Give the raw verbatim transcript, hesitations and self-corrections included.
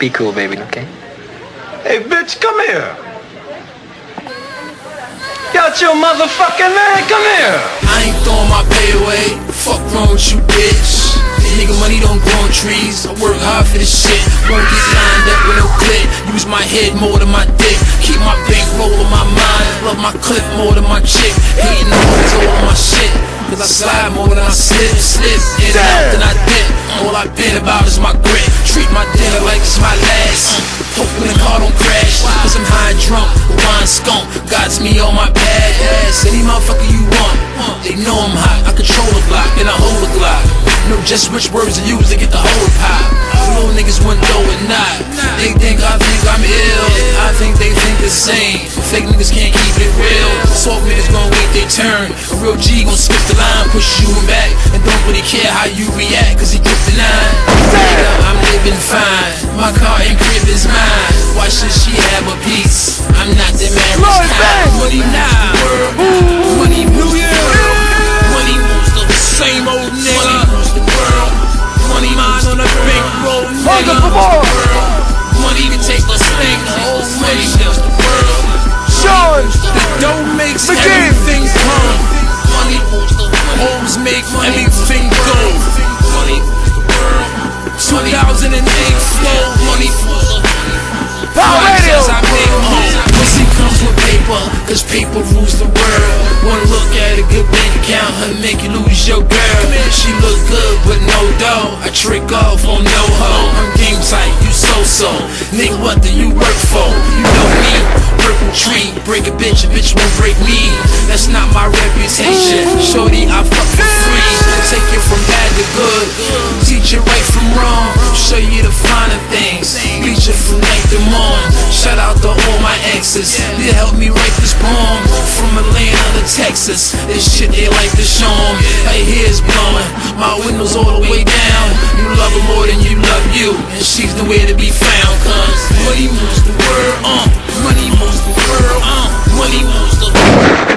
Be cool, baby, okay? Hey, bitch, come here. Got your motherfucking man, come here. I ain't throwing my pay away. Fuck wrong with you, bitch. Nigga, money don't grow on trees. I work hard for this shit. Won't get lined up with no clip. Use my head more than my dick. Keep my bankroll on my mind. Love my clip more than my chick. Hating always all on my shit. Cause I slide more than I slip. Slip in and out than I dip. All I been about is my grit. Treat my dinner like it's my last. Hope when the car don't crash. Cause I'm high and drunk. Wine skunk. God's me on my bad ass. Any motherfucker you want. They know I'm hot. I control the block and I hold the Glock. Know just which words to use to get the whole pop. Little niggas wouldn't know it not. They think I think I'm ill. I think they think the same. Fake niggas can't keep it real. Soft niggas gon' wait their turn. A real G gon' skip the line, push you back, and don't really care how you react, cause he gripped the nine. Nigga, I'm living fine. My car and crib is mine. Why should she have a piece? I'm not the marriage kind. Money now, money moves the world. Money moves the same old nigga. Money moves the world. Money mine on a bankroll, nigga. Money to take a stink. Money moves the world. Sean, the dough makes begin. Everything come. Money moves the world. Homes make anything go. Money moves the world. two thousand eight flow. Money moves the world. Power Radio. I make home. Pussy comes with paper, cause paper rules the world. Wanna look at a good bank account, her make you lose your girl. She look good but no dough. I trick off on no hoe. I'm game tight, you so-so. Nigga, what do you work for? You know me, purple tree. Break a bitch, a bitch won't break me. That's not my reputation. Shorty, I fuck for free. Take you from bad to good. Teach you right from wrong. Show you the finer things. Bleach you from night to morn. Shout out to all my exes. They helped me write this poem. From Atlanta to Texas. This shit they like to show 'em. Her hair's blowing. My windows all the way down. You love her more than you love you. And she's nowhere to be found. Cause money moves the world. Uh, money moves the world. Uh, money moves the world.